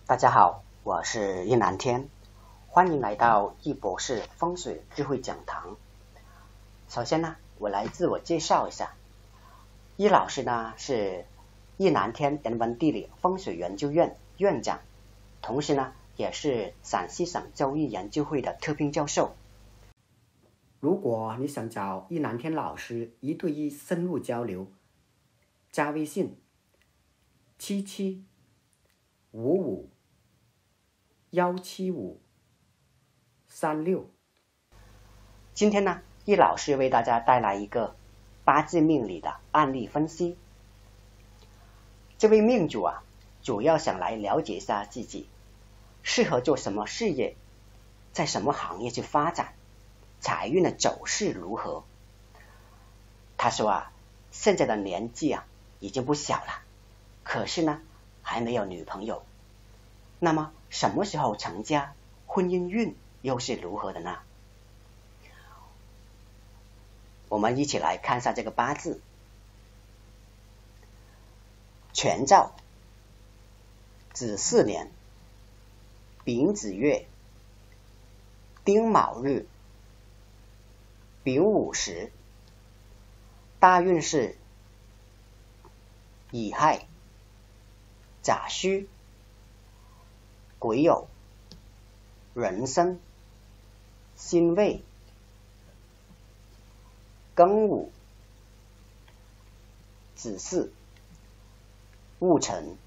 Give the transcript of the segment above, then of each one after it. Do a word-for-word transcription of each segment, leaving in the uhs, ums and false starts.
大家好，我是叶南天，欢迎来到易博士风水智慧讲堂。首先呢，我来自我介绍一下，易老师呢是易南天人文地理风水研究院院长，同时呢也是陕西省周易研究会的特聘教授。如果你想找易南天老师一对一深入交流，加微信七七五五幺七五三六。今天呢，易老师为大家带来一个八字命理的案例分析。这位命主啊，主要想来了解一下自己适合做什么事业，在什么行业去发展，财运的走势如何。他说啊，现在的年纪啊已经不小了，可是呢还没有女朋友。那么什么时候成家，婚姻运又是如何的呢？我们一起来看一下这个八字。全照子巳年丙子月丁卯日丙午时，大运是乙亥甲戌癸酉壬申辛未庚午子巳戊辰。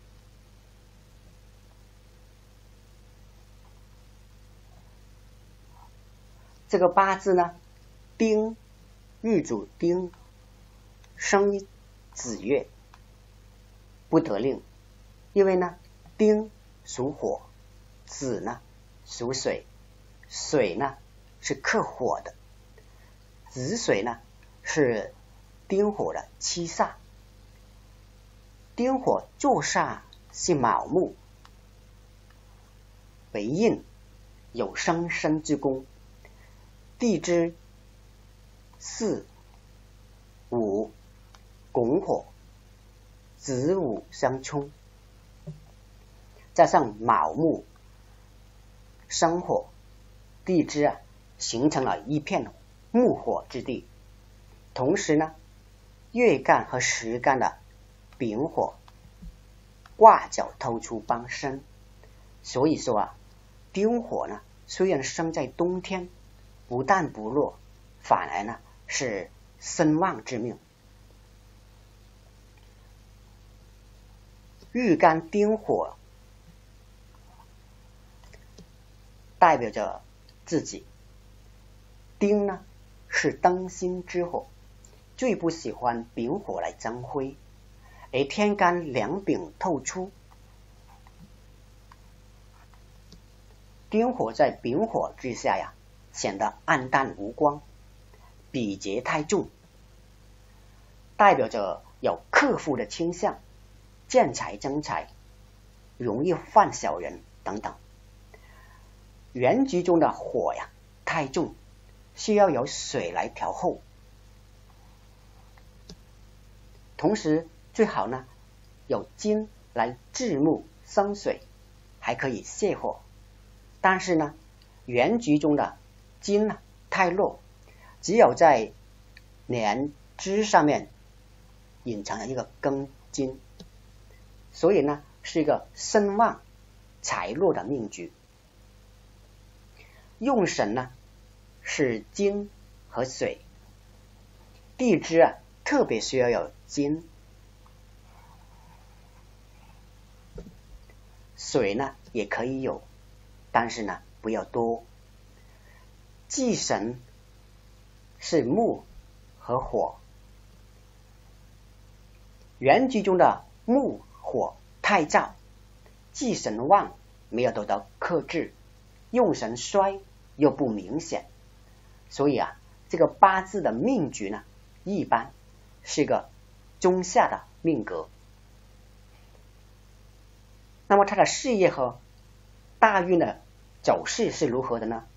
这个八字呢，丁日主丁，生子月，不得令，因为呢丁属火，子呢属水，水呢是克火的，子水呢是丁火的七煞，丁火坐煞是卯木，为印，有生身之功，地支巳午拱火，子午相冲，加上卯木生火，地支啊形成了一片木火之地。同时呢，月干和时干的丙火挂角透出帮身，所以说啊，丁火呢虽然生在冬天，不但不弱，反而呢是身旺之命。日干丁火代表着自己，丁呢是灯心之火，最不喜欢丙火来争辉，而天干两丙透出，丁火在丙火之下呀，显得暗淡无光，比劫太重，代表着有克夫的倾向，见财争财，容易犯小人等等。原局中的火呀太重，需要有水来调候，同时最好呢有金来制木生水，还可以泻火。但是呢原局中的金呢太弱，只有在年支上面隐藏了一个庚金，所以呢是一个身旺财弱的命局。用神呢是金和水，地支啊特别需要有金，水呢也可以有，但是呢不要多。忌神是木和火，原局中的木火太燥，忌神旺没有得到克制，用神衰又不明显，所以啊这个八字的命局呢一般是个中下的命格。那么他的事业和大运的走势是如何的呢？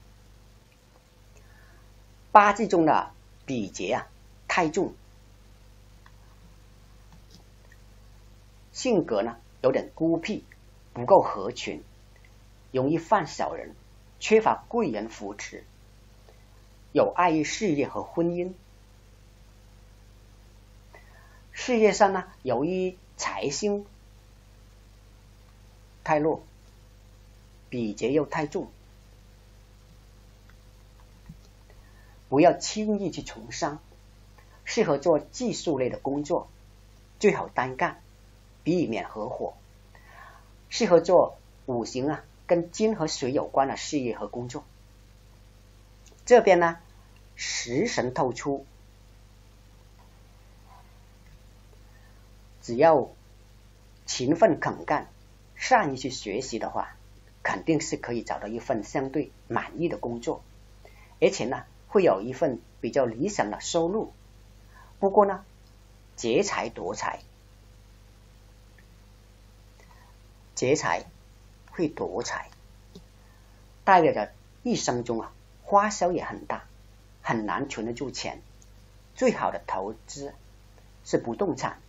八字中的比劫啊太重，性格呢有点孤僻， 不够合群，容易犯小人，缺乏贵人扶持，有碍于事业和婚姻。事业上呢，由于财星太弱，比劫又太重，不要轻易去从商，适合做技术类的工作，最好单干，避免合伙。适合做五行啊跟金和水有关的事业和工作。这边呢，食神透出，只要勤奋肯干，善于去学习的话，肯定是可以找到一份相对满意的工作，而且呢，会有一份比较理想的收入。不过呢，劫财夺财，劫财会夺财，代表着一生中啊花销也很大，很难存得住钱。最好的投资是不动产。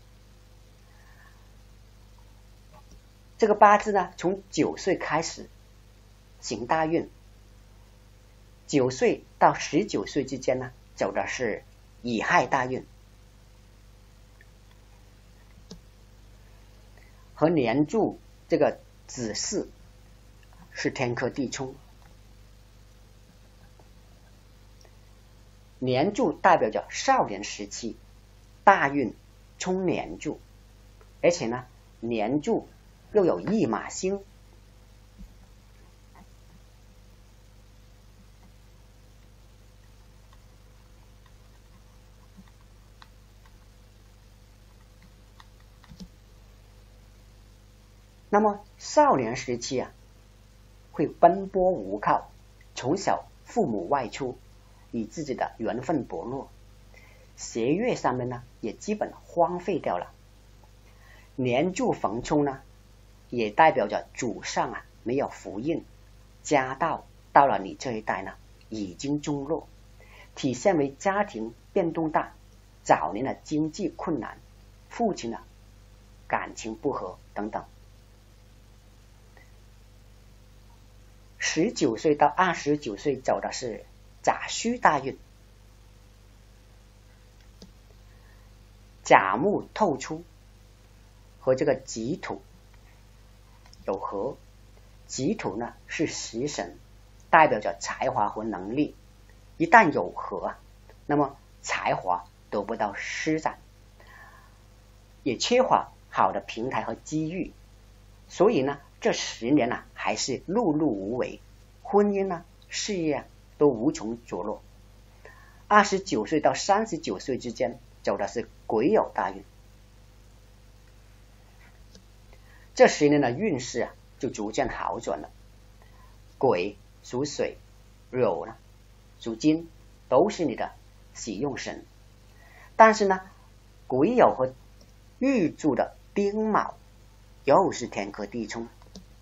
这个八字呢，从九岁开始行大运，九岁到十九岁之间呢，走的是乙亥大运，和年柱这个子巳是天克地冲。年柱代表着少年时期，大运冲年柱，而且呢，年柱又有驿马星。那么少年时期啊，会奔波无靠，从小父母外出，与自己的缘分薄弱，学业上面呢也基本荒废掉了。年柱逢冲呢，也代表着祖上啊没有福荫，家道到了你这一代呢已经中落，体现为家庭变动大，早年的经济困难，父亲呢感情不和等等。十九岁到二十九岁走的是甲戌大运，甲木透出，和这个己土有合。己土呢是食神，代表着才华和能力，一旦有合，那么才华得不到施展，也缺乏好的平台和机遇，所以呢这十年呢、啊、还是碌碌无为，婚姻呢事业、啊、都无从着落。二十九岁到三十九岁之间走的是癸酉大运，这十年的运势啊就逐渐好转了。癸属水，酉呢属金，都是你的喜用神。但是呢，癸酉和玉柱的丁卯又是天克地冲。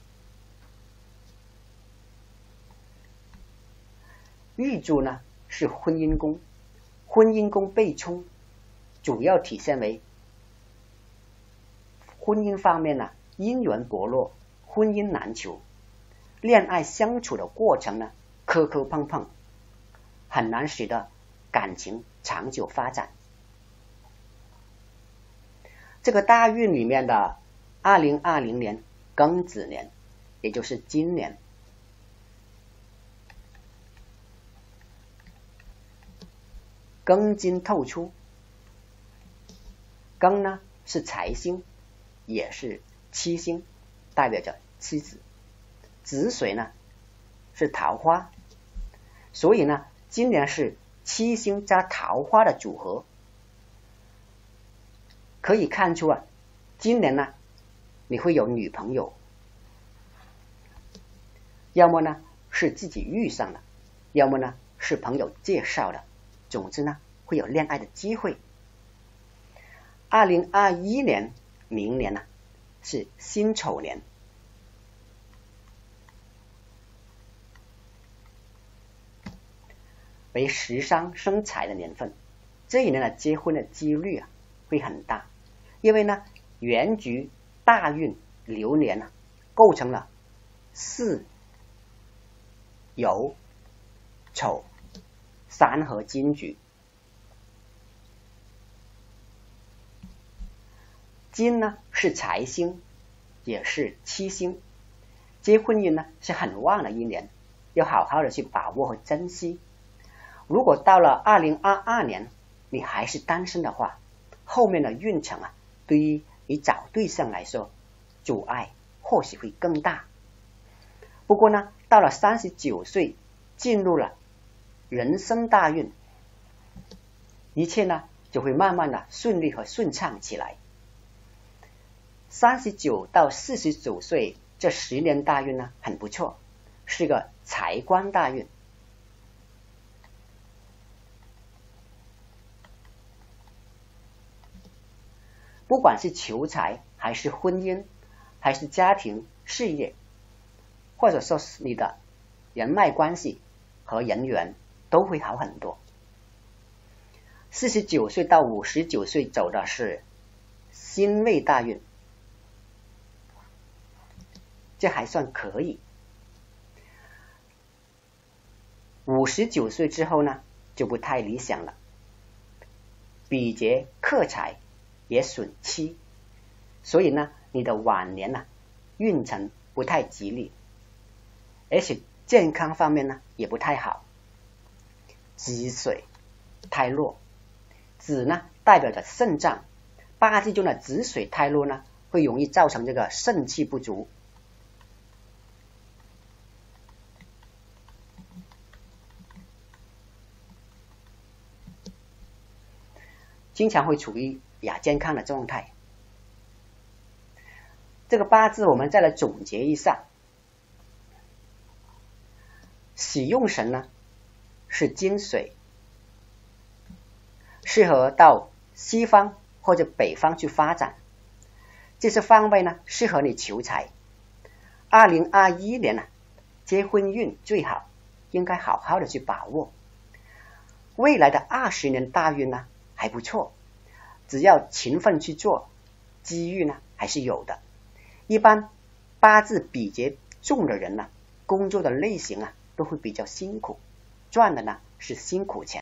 玉柱呢是婚姻宫，婚姻宫被冲，主要体现为婚姻方面呢姻缘薄弱，婚姻难求，恋爱相处的过程呢磕磕碰碰，很难使得感情长久发展。这个大运里面的二零二零年庚子年，也就是今年，庚金透出，庚呢是财星，也是妻星，代表着妻子。子水呢是桃花，所以呢今年是妻星加桃花的组合。可以看出啊，今年呢你会有女朋友，要么呢是自己遇上的，要么呢是朋友介绍的，总之呢会有恋爱的机会。二零二一年明年呢是辛丑年，为食伤生财的年份，这一年的结婚的几率啊会很大，因为呢原局大运流年啊构成了巳、酉、丑三合金局。金呢是财星，也是七星，结婚运呢是很旺的一年，要好好的去把握和珍惜。如果到了二零二二年你还是单身的话，后面的运程啊，对于你找对象来说阻碍或许会更大。不过呢，到了三十九岁进入了人生大运，一切呢就会慢慢的顺利和顺畅起来。三十九到四十九岁这十年大运呢很不错，是个财官大运。不管是求财还是婚姻还是家庭事业，或者说是你的人脉关系和人缘都会好很多。四十九岁到五十九岁走的是辛未大运，这还算可以。五十九岁之后呢就不太理想了，比劫克财也损妻，所以呢你的晚年呢运程不太吉利，而且健康方面呢也不太好。子水太弱，子呢代表着肾脏，八字中的子水太弱呢会容易造成这个肾气不足。经常会处于亚健康的状态。这个八字我们再来总结一下，喜用神呢是金水，适合到西方或者北方去发展，这些方位呢适合你求财。二零二一年呢结婚运最好，应该好好的去把握。未来的二十年大运呢还不错，只要勤奋去做，机遇呢还是有的。一般八字比劫重的人呢，工作的类型啊都会比较辛苦，赚的呢是辛苦钱。